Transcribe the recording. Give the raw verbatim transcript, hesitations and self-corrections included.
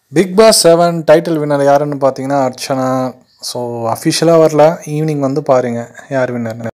Big Boss seven title winner யாருன்னு பார்த்தீங்கன்னா Archana. So அஃபிஷியலாக வரல, ஈவினிங் வந்து பாருங்கள் யார் வின்னர்னு.